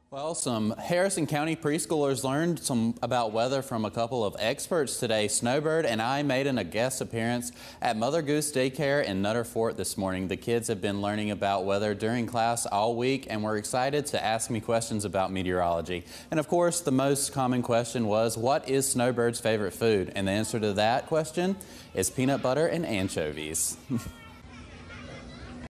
Well, some Harrison County preschoolers learned some about weather from a couple of experts today. Snowbird and I made a guest appearance at Mothergoose Daycare in Nutter Fort this morning. The kids have been learning about weather during class all week, and we're excited to ask me questions about meteorology. And of course, the most common question was, what is Snowbird's favorite food? And the answer to that question is peanut butter and anchovies.